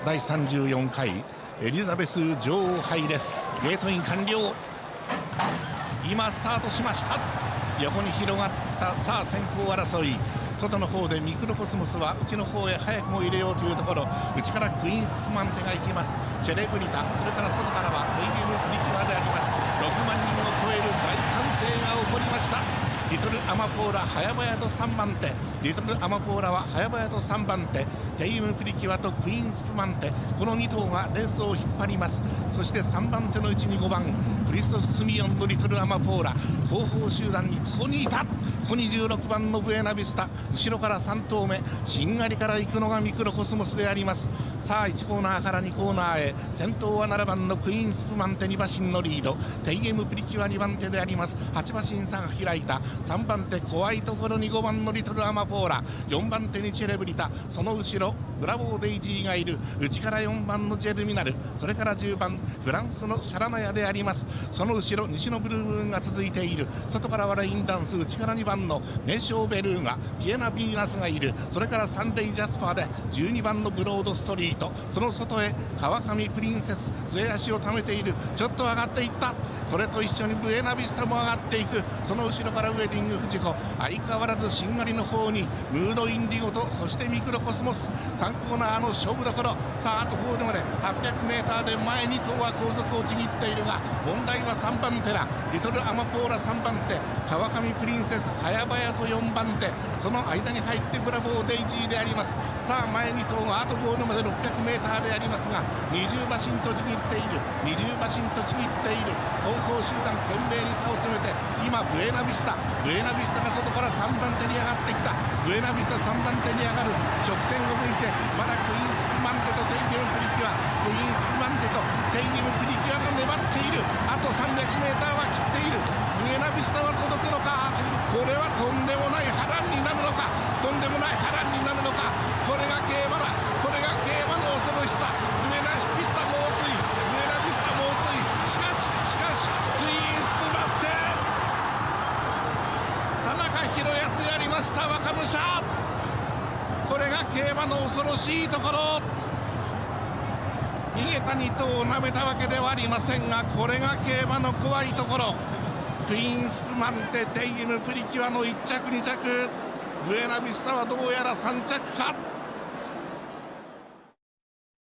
第34回エリザベス女王杯です。ゲートイン完了。今スタートしました。横に広がったさあ先行争い。外の方でミクロコスモスは内の方へ早くも入れようというところ、内からクイーンスプマンテが行きます。チェレブリタ、それから外からはテイビムプリキュアであります。6万人を超える大歓声が起こりました。リトルアマポーラ早々と3番手、リトルアマポーラは早々と3番手、テイムプリキュアとクイーンスプマンテ、この2頭がレースを引っ張ります。そして3番手のうちに5番クリストフ・スミヨンのリトルアマポーラ、後方集団にここにいた。ここに16番のブエナビスタ、後ろから3頭目しんがりから行くのがミクロコスモスであります。さあ1コーナーから2コーナーへ、先頭は7番のクイーンスプマンテ、2馬身のリード、テイエムプリキュア2番手であります。8馬身差が開いた。3番手怖いところに5番のリトルアマポーラ、4番手にチェレブリタ、その後ろブラボーデイジーがいる。内から4番のジェルミナル、それから10番フランスのシャラナヤであります。その後ろ西のブルームーンが続いている。外からはレインダンス、内から2番の名将ベルーガ、ピエナ・ビーナスがいる。それからサンレイ・ジャスパーで12番のブロードストリート、その外へ川上プリンセス、末足を溜めている。ちょっと上がっていった。それと一緒にブエナビスタも上がっていく。その後ろからウェディングフジコ、相変わらずしんがりの方にムードインディゴと、そしてミクロコスモス、3コーナーの勝負どころ。さああとゴールまで 800m で前2頭は後続をちぎっているが、問題は3番手だ。リトルアマポーラ3番手、川上プリンセス早々と4番手、その間に入ってブラボーデイジーであります。さあ前2頭があとゴールまで 600m でありますが、20馬身とちぎっている。20馬身とちぎっている。後方集団懸命に差を詰めて、今ブエナビスタが外から3番手に上がってきた。ブエナビスタ3番手に上がる。直線を向いてまだクイーンスプマンテとテイゲムプリキュア、クイーンスプマンテとテイゲムプリキュアが粘っている。あと 300m は切っている。ブエナビスタは届くのか。これはとんでもない波乱になるのか。とんでもない波乱になるのか。これが競馬だ。これが競馬の恐ろしさ。ブエナビスタ猛追、ブエナビスタ猛追。しかしクイーンスプマンテ、田中宏康やりました。若武者、これが競馬の恐ろしいところ。逃げた2頭を舐めたわけではありませんが、これが競馬の怖いところ。クイーンスプマンテ、テイエムプリキュアの1着2着、ブエナビスタはどうやら3着か。